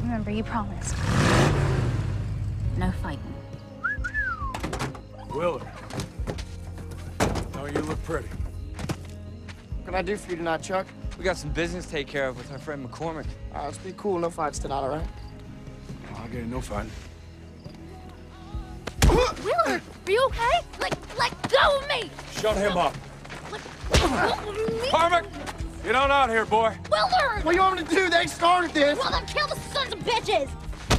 Remember, you promised. No fighting. Willard. Oh, you look pretty. What can I do for you tonight, Chuck? We got some business to take care of with our friend MacCormack. Let's be cool. No fights tonight, all right? Oh, I get it, no fighting. Willard, are you okay? Let go of me! Shut him up. Let go of me! MacCormack! Get on out here, boy. Willard! What do you want me to do? They started this. Well, then kill the sons of bitches!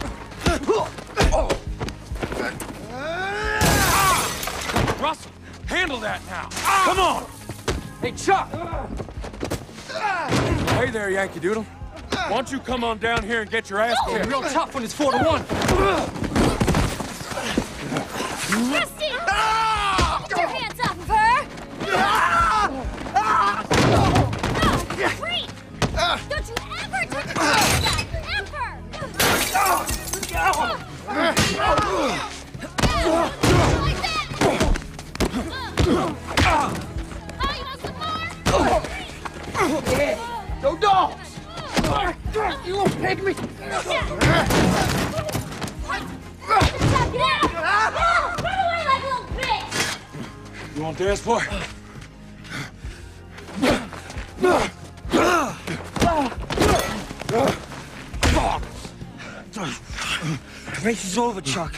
Russell, handle that now. Come on. Hey, Chuck! Hey there, Yankee Doodle. Why don't you come on down here and get your ass kicked? Real tough when it's 4-1. Christy! Get your hands off of her! No! Freak! Don't you ever touch a girl again! Ever! Like that! Oh, you want some more? Yeah. Go dogs! You little pygmy! You want this, boy? Race is over, Chuck.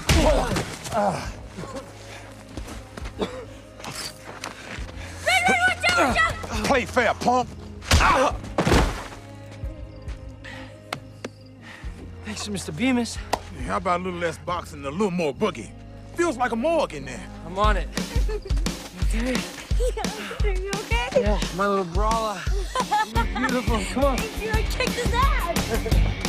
Play fair, punk. Thanks to Mr. Bemis. Hey, how about a little less boxing and a little more boogie? Feels like a morgue in there. I'm on it. Okay? Yeah, are you okay? Yeah, my little brawler. Beautiful. Come on. You kicked his ass!